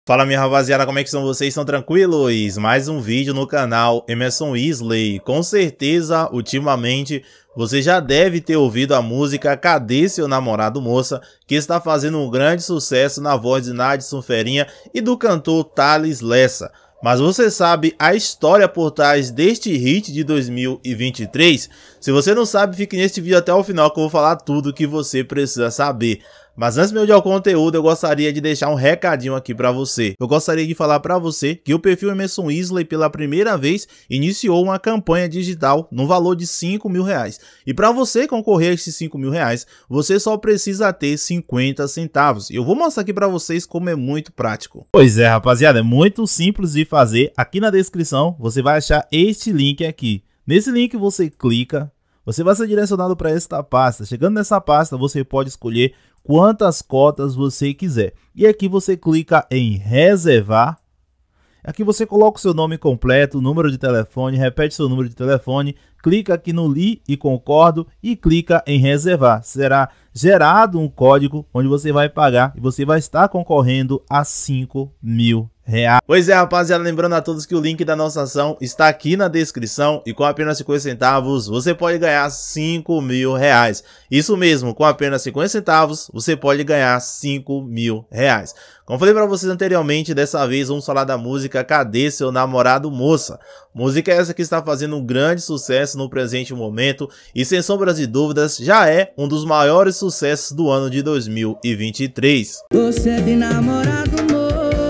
Fala minha rapaziada, como é que estão vocês? Estão tranquilos? Mais um vídeo no canal Emerson Isley. Com certeza, ultimamente, você já deve ter ouvido a música Cadê Seu Namorado Moça, que está fazendo um grande sucesso na voz de Nadson Ferinha e do cantor Thales Lessa. Mas você sabe a história por trás deste hit de 2023? Se você não sabe, fique neste vídeo até o final que eu vou falar tudo que você precisa saber. Mas antes de ir ao conteúdo, eu gostaria de deixar um recadinho aqui para você. Eu gostaria de falar para você que o perfil Emerson Isley pela primeira vez iniciou uma campanha digital no valor de R$5.000. E para você concorrer a esses R$5.000, você só precisa ter 50 centavos. Eu vou mostrar aqui para vocês como é muito prático. Pois é, rapaziada, é muito simples de fazer. Aqui na descrição você vai achar este link aqui. Nesse link você clica, você vai ser direcionado para esta pasta. Chegando nessa pasta, você pode escolher quantas cotas você quiser. E aqui você clica em reservar. Aqui você coloca o seu nome completo, número de telefone, repete seu número de telefone, clica aqui no li e concordo e clica em reservar. Será gerado um código onde você vai pagar e você vai estar concorrendo a R$5.000. Pois é, rapaziada, lembrando a todos que o link da nossa ação está aqui na descrição e com apenas 50 centavos você pode ganhar R$5.000. Isso mesmo, com apenas 50 centavos você pode ganhar R$5.000. Como falei para vocês anteriormente, dessa vez vamos falar da música Cadê Seu Namorado Moça. Música essa que está fazendo um grande sucesso no presente momento e sem sombras de dúvidas já é um dos maiores sucessos do ano de 2023. Você é de namorado, moça.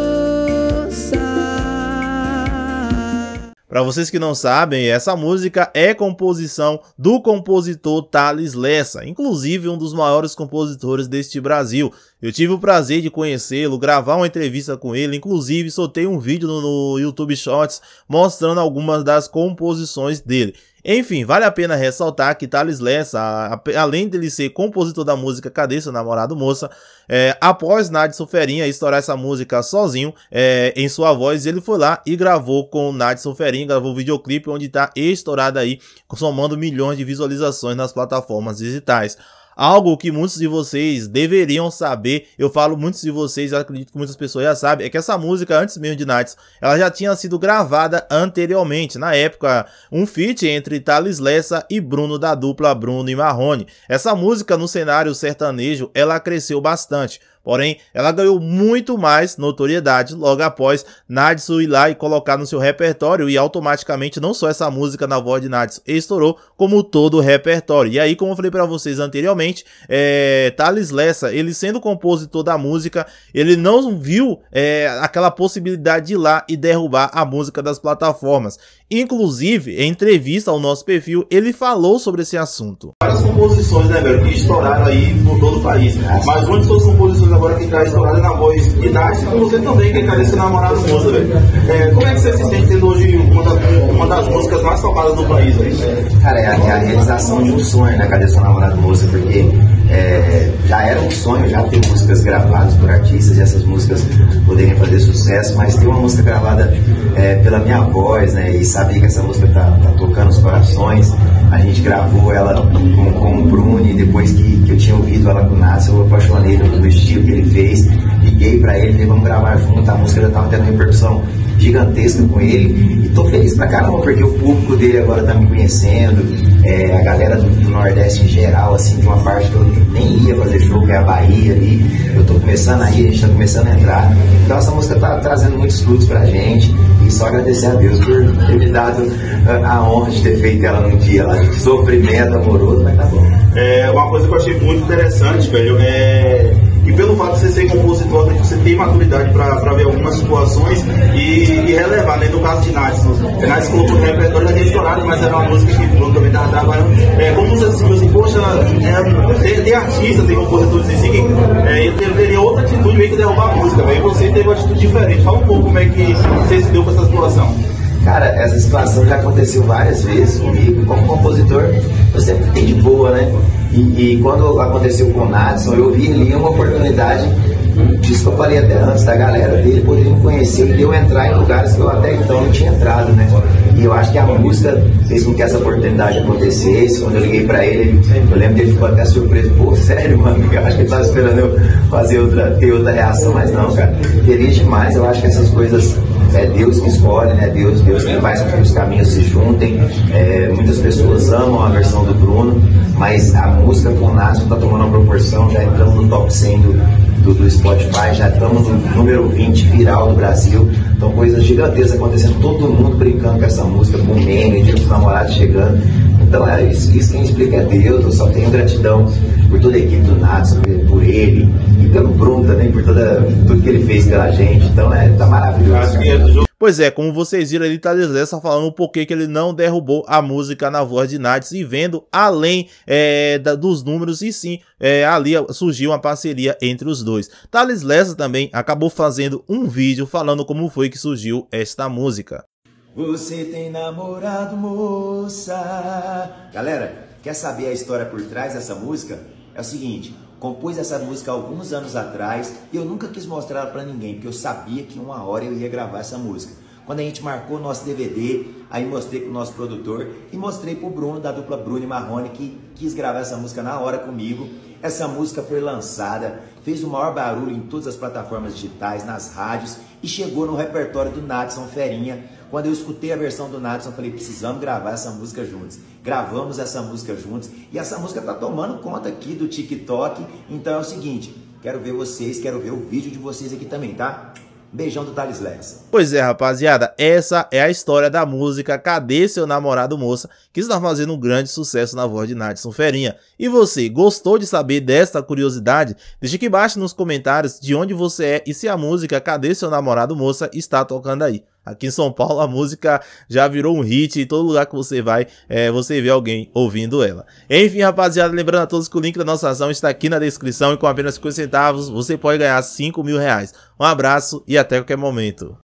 Para vocês que não sabem, essa música é composição do compositor Thales Lessa, inclusive um dos maiores compositores deste Brasil. Eu tive o prazer de conhecê-lo, gravar uma entrevista com ele, inclusive soltei um vídeo no YouTube Shorts mostrando algumas das composições dele. Enfim, vale a pena ressaltar que Thales Lessa, além dele ser compositor da música Cadê Seu Namorado Moça, após Nadson Ferinha estourar essa música sozinho, em sua voz, ele foi lá e gravou com Nadson Ferinha, gravou o videoclipe onde está estourado aí, somando milhões de visualizações nas plataformas digitais. Algo que muitos de vocês deveriam saber, eu falo muitos de vocês, eu acredito que muitas pessoas já sabem, é que essa música, antes mesmo de Nadson, ela já tinha sido gravada anteriormente, na época, um feat entre Thales Lessa e Bruno da dupla Bruno e Marrone. Essa música no cenário sertanejo, ela cresceu bastante. Porém, ela ganhou muito mais notoriedade logo após Nadson ir lá e colocar no seu repertório e automaticamente não só essa música na voz de Nadson estourou, como todo o repertório. E aí, como eu falei para vocês anteriormente, Thales Lessa, ele sendo compositor da música, ele não viu aquela possibilidade de ir lá e derrubar a música das plataformas. Inclusive, em entrevista ao nosso perfil, ele falou sobre esse assunto. Várias composições, né, velho, que estouraram aí por todo o país. Mas onde suas composições agora que está estourada na voz de Nadson, com você também, que Cadê Seu Namorado Moça, velho. Como é que você se sente tendo hoje uma das músicas mais tocadas do país, velho? Cara, é a realização de um sonho, né, Cadê Seu Namorado Moça, porque já era um sonho já ter músicas gravadas por artistas e essas músicas poderem fazer sucesso, mas ter uma música gravada pela minha voz, né, e saber que essa música tá tocando os corações. A gente gravou ela com o Bruno e depois que eu tinha ouvido ela com o Nadson, eu apaixonei no estilo que ele fez, liguei pra ele, falei, vamos gravar junto, a música já tava tendo uma repercussão gigantesca com ele, e tô feliz pra caramba, porque o público dele agora tá me conhecendo, a galera do Nordeste em geral, assim, de uma parte que eu nem ia fazer show, que é a Bahia ali, eu tô começando aí, a gente tá começando a entrar, então essa música tá trazendo muitos frutos pra gente, e só agradecer a Deus por ter me dado a honra de ter feito ela num dia lá, de sofrimento amoroso, mas tá bom. Uma coisa que eu achei muito interessante, velho, e pelo fato de você ser compositor, você tem maturidade para ver algumas situações e relevar, né? No caso de Nadson, Nadson colocou no repertório, já tinha estourado, mas era uma música que o Bruno também estava trabalhando. Como você se sentiu assim, poxa, tem artistas, tem compositores assim, ele teria outra atitude meio que derrubar a música, velho, e você teve uma atitude diferente. Fala um pouco como é que você se deu com essa situação. Cara, essa situação já aconteceu várias vezes comigo, como compositor, eu sempre fiquei de boa, né? E quando aconteceu com o Nadson, eu vi ali uma oportunidade disso que eu falei até antes, da galera dele poderia me conhecer e eu entrar em lugares que eu até então não tinha entrado, né? E eu acho que a música fez com que essa oportunidade acontecesse. Quando eu liguei pra ele, eu lembro dele ficou até surpreso. Pô, sério, mano? Eu acho que ele tava esperando eu ter outra reação, mas não, cara. Feliz demais. Eu acho que essas coisas é Deus que escolhe, né? Deus que faz com que os caminhos se juntem. Muitas pessoas amam a versão do Bruno, mas a música com o Nadson tá tomando uma proporção, já entramos no top 100 do Spotify, já estamos no número 20 viral do Brasil. Então coisas gigantescas acontecendo, todo mundo brincando com essa música, com meme, Dia dos Namorados chegando. Então isso quem explica é Deus. Eu só tenho gratidão por toda a equipe do Nadson, por ele e pelo Bruno também, por tudo que ele fez pela gente. Então tá maravilhoso. Pois é, como vocês viram, ele Thales Lessa falando um porquê que ele não derrubou a música na voz de Nadson e vendo além dos números, e sim, ali surgiu uma parceria entre os dois. Thales Lessa também acabou fazendo um vídeo falando como foi que surgiu esta música. Você tem namorado, moça? Galera, quer saber a história por trás dessa música? É o seguinte, compus essa música há alguns anos atrás e eu nunca quis mostrar ela pra ninguém, porque eu sabia que uma hora eu ia gravar essa música. Quando a gente marcou o nosso DVD, aí mostrei pro nosso produtor e mostrei pro Bruno, da dupla Bruno e Marrone, que quis gravar essa música na hora comigo. Essa música foi lançada, fez o maior barulho em todas as plataformas digitais, nas rádios, e chegou no repertório do Nadson Ferinha. Quando eu escutei a versão do Nadson, eu falei, precisamos gravar essa música juntos. Gravamos essa música juntos, e essa música tá tomando conta aqui do TikTok. Então é o seguinte, quero ver vocês, quero ver o vídeo de vocês aqui também, tá? Beijão do Thales Lessa. Pois é, rapaziada, essa é a história da música Cadê Seu Namorado, Moça, que está fazendo um grande sucesso na voz de Nadson Ferinha. E você, gostou de saber desta curiosidade? Deixa aqui embaixo nos comentários de onde você é e se a música Cadê Seu Namorado, Moça está tocando aí. Aqui em São Paulo a música já virou um hit, em todo lugar que você vai, você vê alguém ouvindo ela. Enfim, rapaziada, lembrando a todos que o link da nossa ação está aqui na descrição e com apenas 50 centavos você pode ganhar 5 mil reais. Um abraço e até qualquer momento.